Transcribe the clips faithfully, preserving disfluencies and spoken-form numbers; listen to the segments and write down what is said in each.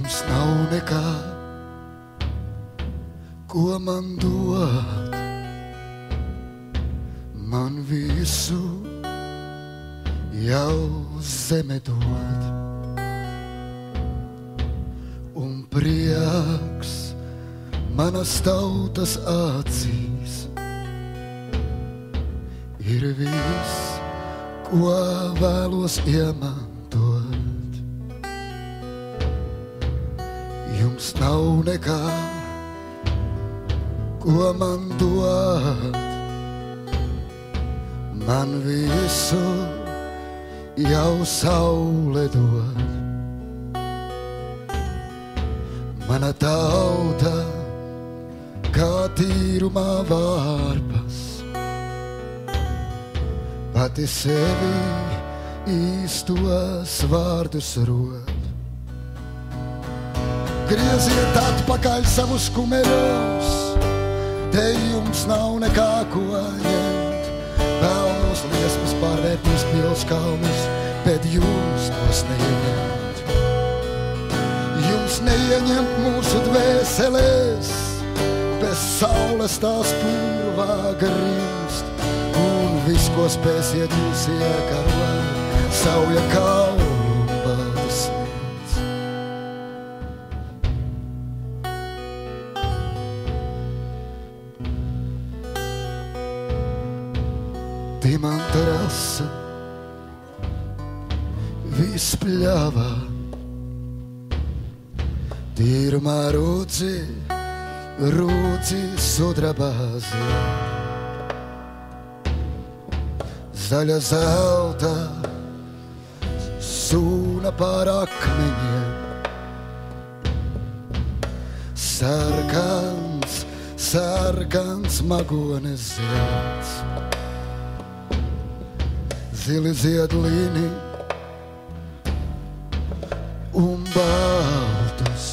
jums nav nekā, ko man dot, man visu jau zeme dod. Un prieks manas tautas acīs ir viss, ko vēlos iemantot. Jums nav nekā, ko man dot, man visu jau saule dod. Mana tauta kā tīrumā vārpas, pati sevi īstos vārdus rod. Grieziet atpakaļ savus kumeļos, te jums nav nekā, ko ņemt. Pelnos liesmas pārvērtīs pils kalnus, bet jums tos neieņemt. Jums neieņemt mūsu dvēselēs, bez saules tās purvā grimst. Un viss, ko spēsiet jūs iekarot, sauja kaulu un baltas sniedz. Dimanta rasa viss pļāvā, tīrumā rūdzi, rūdzi sudrabā zied. Zaļa zelta sūna pār akmeņiem, sarkans, sarkans magones zieds. Zili ziedlini un baltus,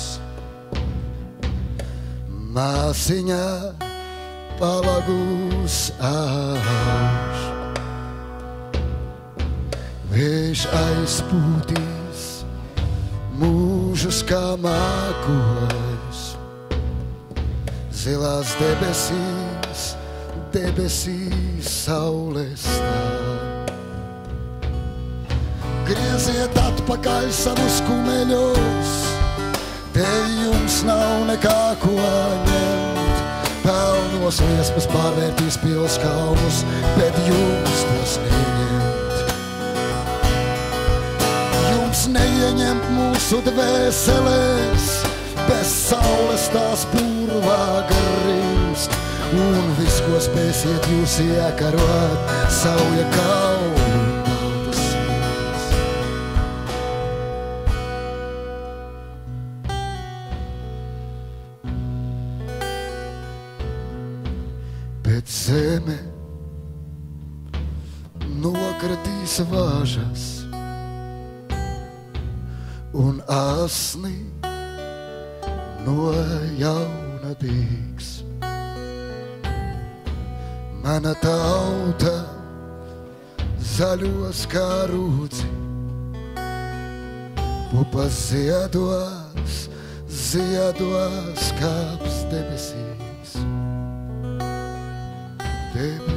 māsiņā palagus auž. Vējš aizpūtīs mūžus kā mākoņus, zilās debesīs, debesīs saule stāv. Grieziet atpakaļ savus kumeļos, te jums nav nekā, ko ņemt. Pelnos liesmas pārvērtīs pils kalnus, bet jums tos neieņemt. Jums neieņemt mūsu dvēselēs, bez saules tās purvā grimst. Un viss, ko spēsiet jūs iekarot, sauja kaulu un baltas sniedz. Bet zeme nokratīs vāžas un asni no jauna dīgs. Mana tauta zaļos kā rūdzi, pupas ziedos, ziedos kāps debesīs. Debesīs.